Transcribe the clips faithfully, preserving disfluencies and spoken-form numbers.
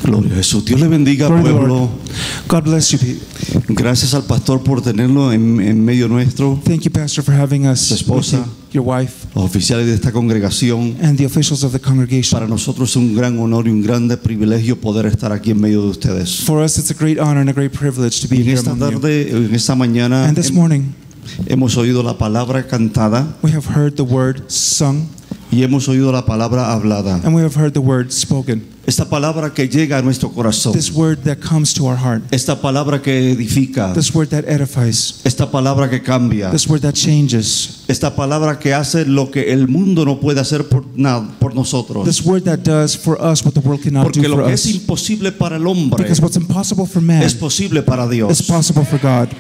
Gloria a Jesús. Dios le bendiga, Glory to the pueblo. Lord. God bless you, people. Gracias al pastor por tenerlo en, en medio nuestro, Thank you, Pastor, for having us, Su esposa. with you, your wife, los oficiales de esta congregación. and the officials of the congregation. Para nosotros es un gran honor y un grande privilegio poder estar aquí en medio de ustedes. For us, it's a great honor and a great privilege to be En here esta among you. tarde, en esta mañana, And this hem- morning, hemos oído la palabra cantada we have heard the word sung, y hemos oído la palabra hablada. and we have heard the word spoken. Esta palabra que llega a nuestro corazón. This word that comes to our heart, Esta palabra que edifica. this word that edifies, Esta palabra que cambia. this word that changes, Esta palabra que hace lo que el mundo no puede hacer por, nada, por nosotros. this word that does for us what the world cannot Porque do lo for que es us. imposible para el hombre Because what's impossible for man es posible para is Dios. possible for God.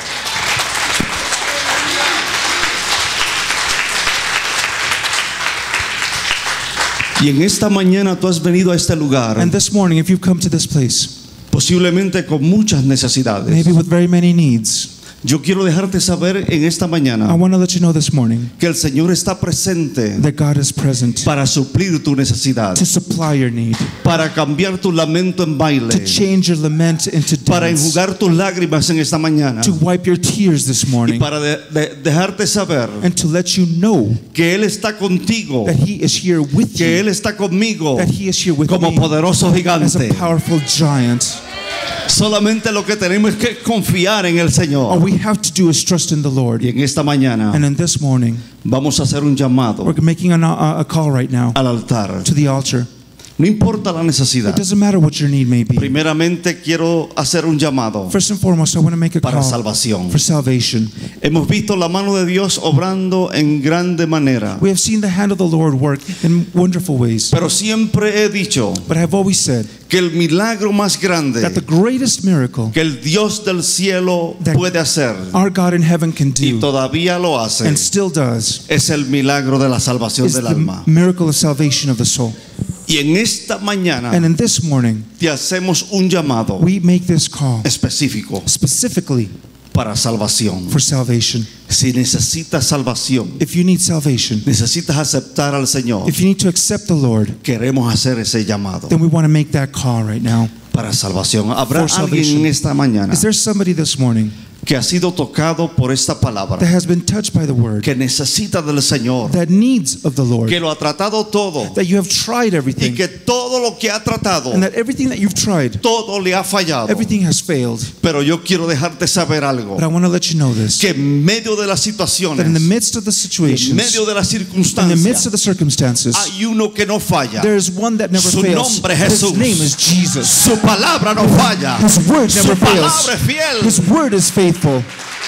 Y en esta mañana tú has venido a este lugar And this morning, if you've come to this place, posiblemente con muchas necesidades. maybe with very many needs, Yo quiero dejarte saber en esta I mañana want to let you know this morning que el Señor está presente that God is present para suplir tu necesidad, to supply your need, para cambiar tu lamento en baile, to change your lament into para dance, enjugar tus lágrimas en esta mañana to wipe your tears this y morning, para de- de- dejarte saber and to let you know que Él está contigo, that He is here with que you, Él está conmigo that He is here with como me poderoso as a gigante. powerful giant. Solamente lo que tenemos es que confiar en el All Señor. we have to do is trust in the Lord. Y en esta mañana And in this morning, vamos a hacer un llamado we're making a, a, a call right now al altar. to the altar. No importa la necesidad. It doesn't matter what your need may be. Primeramente quiero hacer un llamado First and foremost, I want to make a para call salvación. for salvation. Hemos visto la mano de Dios obrando en grande manera. We have seen the hand of the Lord work in wonderful ways. Pero siempre he dicho But I have always said que el milagro más grande that the greatest miracle que el Dios del cielo That- puede hacer, our God in heaven can y do todavía lo hace, and still does es el milagro de la salvación is del the alma. miracle of salvation of the soul. Y en esta mañana And in this morning, te hacemos un llamado we make this call específico specifically para salvación. for salvation. Si necesitas salvación, If you need salvation, necesitas aceptar al Señor, if you need to accept the Lord, queremos hacer ese llamado then we want to make that call right now. para salvación. ¿Habrá For alguien salvation. en esta mañana Is there somebody this morning que ha sido tocado por esta that palabra, has been touched by the word, que necesita del Señor, that needs of the Lord, que lo ha tratado todo that you have tried y everything, que todo lo que ha tratado, and that everything that you've tried, todo le ha fallado? everything has failed? Pero yo quiero dejarte saber algo, But I want to let you know this, que en medio de las that in situaciones, the midst of the en situations, medio de las in the midst circunstancias, of the circumstances, hay uno que no falla. there is one that never Su fails. nombre His Jesús. name is Jesus. Su palabra no falla. His word Su never fails. palabra es fiel. His word is faithful.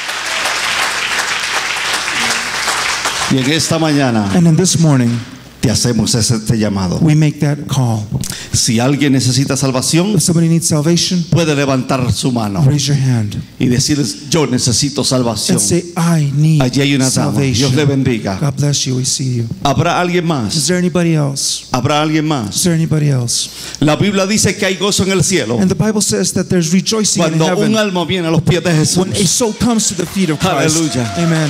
Y en esta mañana And in this morning, te hacemos ese- este llamado. we make that call. Si alguien necesita salvación, If somebody needs salvation, puede levantar su mano raise your hand y decirles, yo necesito salvación. and say, I need Allí hay una dama. Dios le salvation. bendiga. God bless you. We see you. ¿Habrá alguien Is más? there anybody else? ¿Habrá alguien Is más? there anybody else? La Biblia dice que hay gozo en el cielo And the Bible says that there's rejoicing in cuando un heaven alma viene a los pies de Jesús. when a soul comes to the feet of Christ. Aleluya. Amen.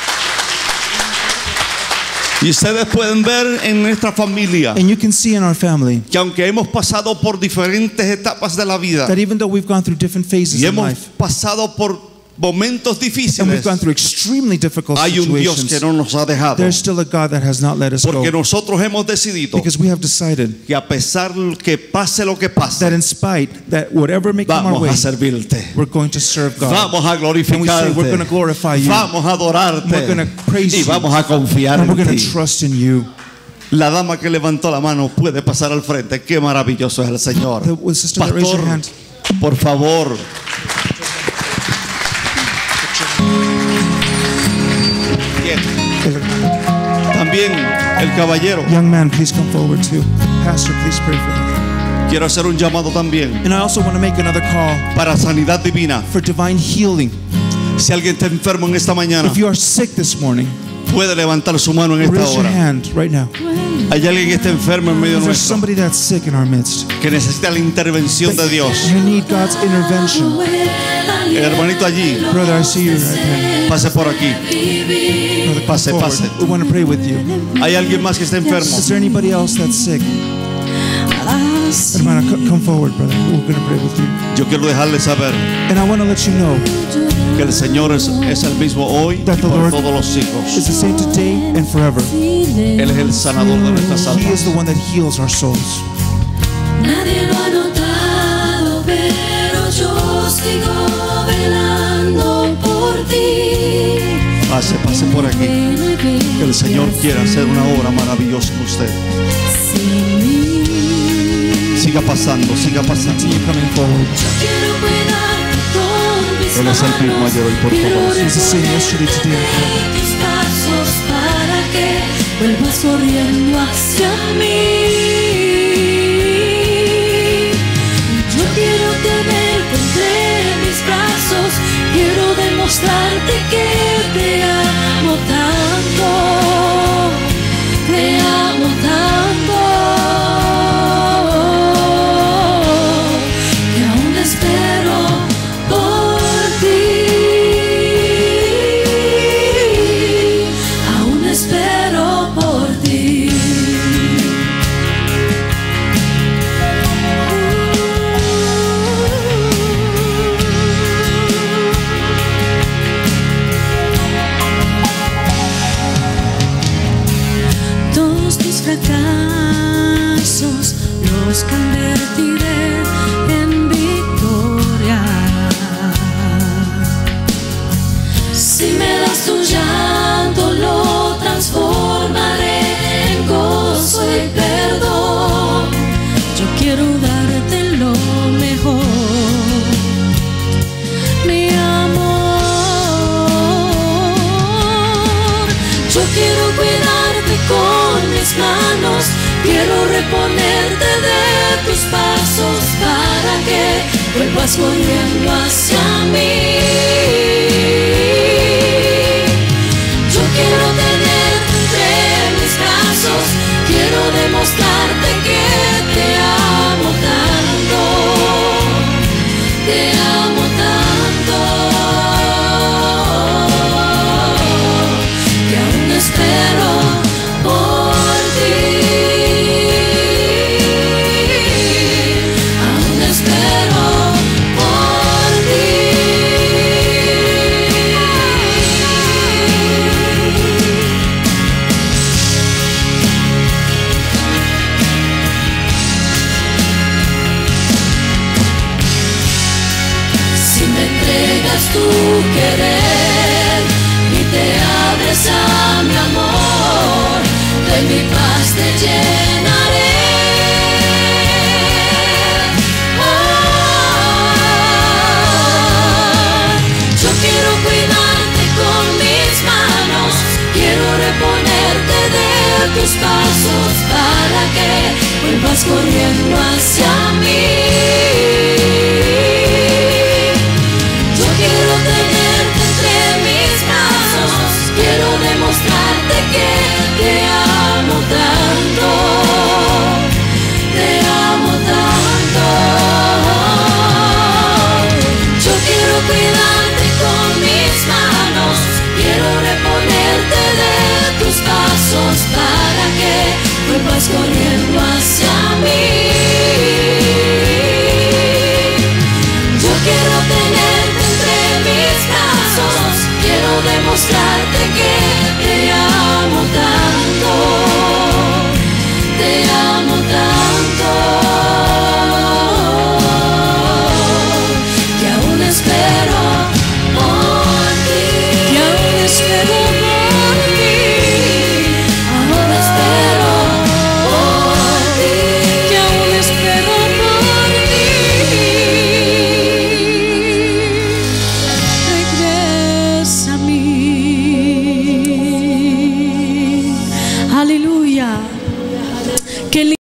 Y ustedes pueden ver en nuestra familia And you can see in our family que aunque hemos pasado por diferentes etapas de la vida that even though we've gone through different phases y in hemos life pasado por momentos and we've difíciles, gone through extremely difficult hay un Dios que situations, no nos ha dejado, there's still a God that has not let us porque go, nosotros hemos decidido because we have decided que a pesar que pase lo que that pase, in spite that whatever may come our vamos way, a servirte, we're going to serve God. vamos a And we say we're going to glorificarte, glorify you, vamos a adorarte we're going to praise y you, vamos a confiar and we're en going to ti. trust in you. La dama que levantó la mano puede pasar al frente. Qué maravilloso es el Señor. The sister that raised Pastor, your hand. por favor. Bien. También el caballero. Young man, please come forward too. Pastor, please pray for him. Quiero hacer un llamado también And I also want to make another call para sanidad divina. for divine healing. Si alguien está enfermo en esta mañana, If you are sick this morning, puede levantar su mano en esta raise your hora. hand right now. Hay alguien que está enfermo en medio Is there nuestro, somebody that's sick in our midst? que necesita la intervención de Dios. You need God's intervention. El hermanito allí, Brother, I see you right there. pase por aquí. Brother, come Pase, forward. pase. We want to pray with you. Hay alguien más que está enfermo. Is there anybody else that's sick? oración. Hermana, co- come forward, brother. We're going to pray with you. Yo quiero dejarles saber And I want to let you know que el Señor es, es el mismo hoy y That the por Lord todos los it's siglos. the same today and forever. Él es el sanador de nuestras He is almas. the one that heals our souls. Nadie lo ha notado, pero yo sigo velando por ti. Pase, pase por aquí. Que el Señor quiera hacer una obra maravillosa en usted. Sin mí, Siga pasando, siga pasando. Continue coming forward. yo quiero cuidarte con mis Él es el mismo manos. ayer, hoy, por Quiero todos los He's the same yesterday, today, and forever. recorrer tus pasos para que vuelvas corriendo hacia mí. Yo quiero tenerte entre mis brazos. Quiero demostrarte que te amo tanto. Te amo tanto. Que aún espero por ti. Aún espero por ti. Todos tus fracasos los convertiré en victoria. Si me das tu llanto, lo transformaré en gozo y perdón. Yo quiero darte lo mejor, mi amor. Yo quiero cuidarte con mis manos. Quiero reponerte de tus pasos para que vuelvas corriendo hacia mí. Yo quiero tenerte entre mis brazos. Quiero demostrarte que te amo tanto. Te amo tanto. Que aún espero por ti. Aún espero por ti. Si me entregas tu querer y te abres a mi amor, de mi paz te llenaré. Ah, yo quiero cuidarte con mis manos. Quiero reponerte de tus pasos para que vuelvas corriendo hacia mí. Yo quiero tenerte entre mis brazos. Quiero demostrarte que te amo tanto. Te amo tanto. Yo quiero cuidarte con mis manos. Quiero reponerte de tus pasos para que vuelvas corriendo hacia mí. Yo quiero tenerte entre mis brazos. Quiero demostrarte que te amo tanto. Te amo tanto. Que aún espero por ti. Que aún espero por ti. Aún espero por ti. Que aún espero por ti. Regresa a mí. Aleluya. Qué lindo.